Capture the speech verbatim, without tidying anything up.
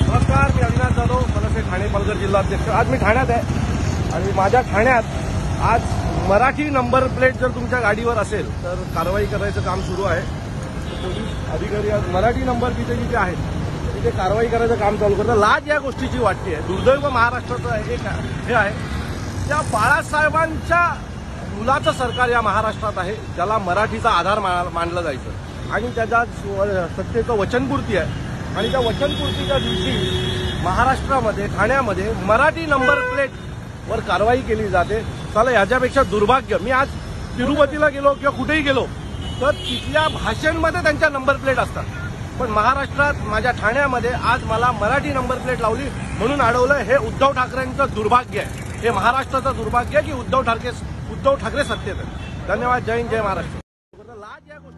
नमस्कार, मी अविनाश जाधव, मनसे ठाणे पालघर जिल्हाध्यक्ष। आज मी ठाण्यात आहे आणि माझ्या ठाण्यात आज मराठी नंबर प्लेट जर तुमच्या गाडीवर असेल तर कारवाई करायचं काम सुरू आहे। पोलीस अधिकारी आज मराठी नंबर जिथे जिथे आहेत तिथे कारवाई करायचं काम चालू करतात। लाज या गोष्टीची वाटते आहे। दुर्दैव महाराष्ट्राचं एक हे आहे, त्या बाळासाहेबांच्या मुलाचं सरकार या महाराष्ट्रात आहे, ज्याला मराठीचा आधार मानलं जायचं आणि त्याच्या सत्तेचं वचनपूर्ती आहे। आणि त्या वचनपूर्तीच्या दिवशी महाराष्ट्रामध्ये ठाण्यामध्ये मराठी नंबर प्लेट वर कारवाई केली जाते। चला, ह्याच्यापेक्षा दुर्भाग्य, मी आज तिरुपतीला गेलो किंवा कुठेही गेलो तर तिथल्या भाषेमध्ये त्यांच्या नंबर प्लेट असतात, पण महाराष्ट्रात माझ्या ठाण्यामध्ये आज मला मराठी नंबर प्लेट लावली म्हणून अडवलं। हे उद्धव ठाकरेंचं दुर्भाग्य आहे, हे महाराष्ट्राचं दुर्भाग्य आहे की उद्धव ठाकरे उद्धव ठाकरे सत्तेत आहे। धन्यवाद, जय हिंद, जय महाराष्ट्र। लाज या